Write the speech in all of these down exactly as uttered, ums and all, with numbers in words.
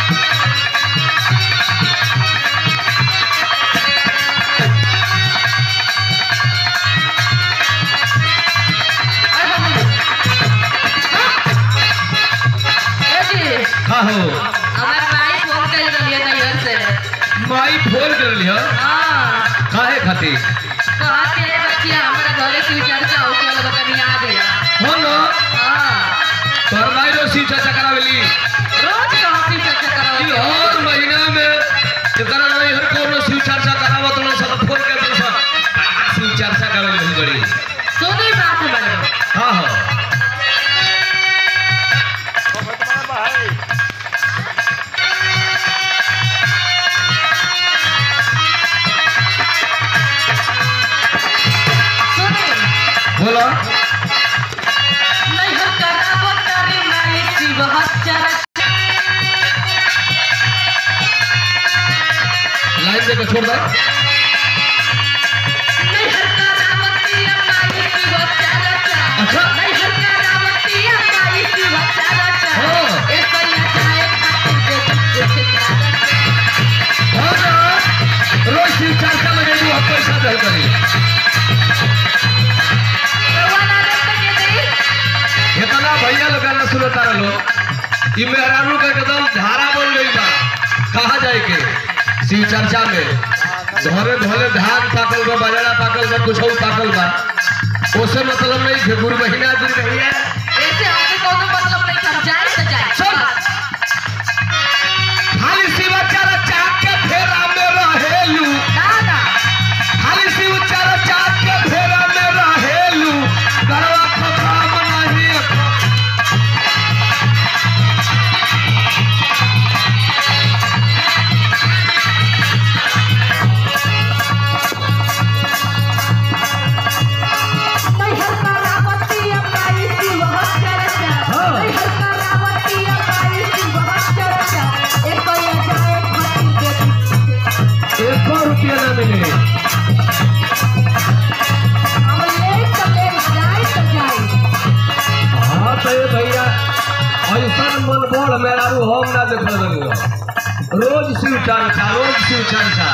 My phone कर लिया हां काहे खातिर कहा के बच्चिया हमरा घरे की चर्चा हो के लगा तनी आ गया हो ना हां तोर माई रो सी चर्चा करावेली रोज कहा सी चर्चा करावे ई हर महीना में एकरा नहीं हर कोनो सी चर्चा करावत न सब फोन कर दे सब सी चर्चा करावेली बड़ी सोनी बात बड़े हां हां बोला नहीं हो करावो तारी माई शिव हच्चर लाइन दे के छोड़ दे नहीं हो करावो तारी माई शिव हच्चर अच्छा नहीं हो करावो तारी माई शिव हच्चर हां एक करिया चाहे खातिर दे हां ना रोज सी चर्चा में तू पैसा दे करी इतना भैया लोग ना सुनो तारा लो ई मेहरानू का एकदम धारा बोल गई बा कहा जाए के सी चर्चा में धरे धरे धान पाकल बा बाजरा पाकल बा कुछ और पाकल बा ओसे मतलब नहीं कि गुरु महीना दिन भैया ऐसे हमके कोनो मतलब नहीं कर जाए तो जाए सुन खाली शिव चर्चा के फेरा में रहेलू ना ना खाली शिव चर्चा के फेरा में रहेलू गरवा खतरा नहीं रुपया ना मिले हाँ तो ये भैया ऐसा मन बोल मेरा रू हम ना देख रोज शिव चर्चा रोज शिव चर्चा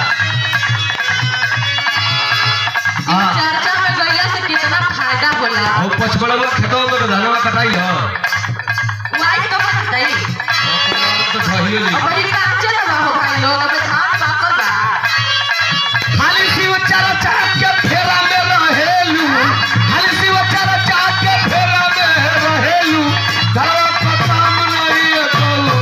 चर्चा में गैया से कितना फायदा होला और पचपड़ा में खेतों में धनवा कटाई हो वाई तो बताई तो सही है अब ये कांचे ना हो भाई लोग अब धान पाकर बा खाली शिव चर्चा के फेरा में रहेलू खाली शिव चर्चा के फेरा में रहेलू धरवा खत्म नहीं है तो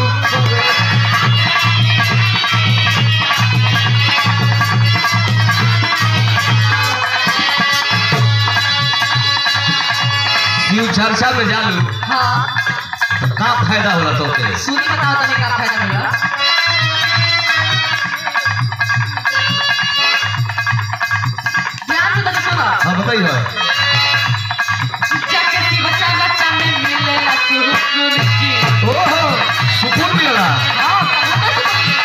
शिव चर्चा में जालू हां का फायदा होला तो के सुनी बताओ तने का फायदा होला ध्यान से तने सुनो हां बताइए जाके की बच्चा बच्चा में मिलेला सुकून की ओहो सुकून मिलेला हां बहुत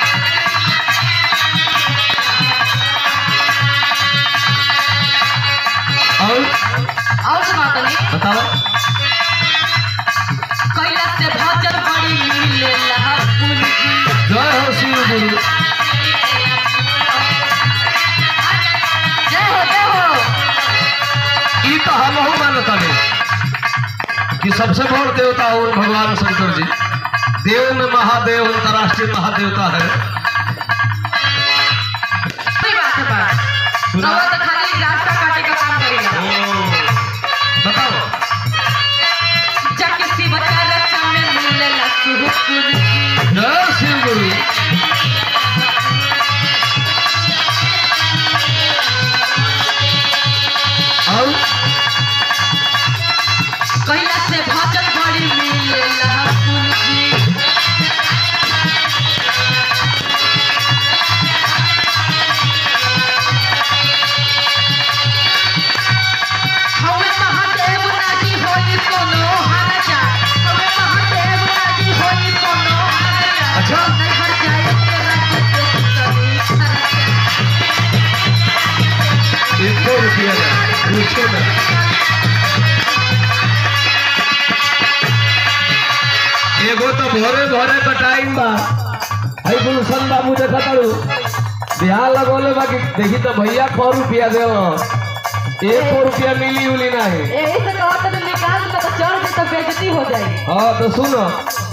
और और सुना तने बताओ कैला से भजन बड़ी मिलेला हकुन की जय हो शिव गुरु जय हो जय हो ई तो हम हो मानता नहीं कि सबसे बड़ देवता हो भगवान शंकर जी देव में महादेव अंतर्राष्ट्रीय महादेवता है सही बात है बात सुना तो खाली रास्ता काटे का काम करेगा बताओ जाके शिव चर्चा में मिलेला सुकून की जय शिव गुरु और कैला से भजन बड़ी मिलेला हकुन की हवे महादेव नाजी होई कोनो हाराजा हवे महादेव नाजी होई कोनो हाराजा अच्छा। नहीं हट जाए के राज्य के कभी हाराजा एक रुपया ना पूछो ना एगो तो भोरे भोरे का टाइम बा रोशन बाबू देखा तारू बिहार लगोले बाकी देखी तो भैया सौ रुपया दे एक सौ रुपया मिली उली नहीं। यही से कहते तो निकाल में तो चढ़ के तो बेइज्जती हो जाएगी। हाँ तो सुनो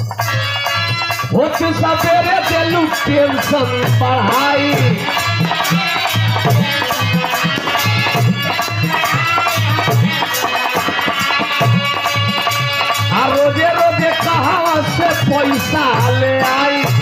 होते सवेरे दिलू टेंशन पढ़ाई आ रोजे रोजे कहाँ से पैसा ले आई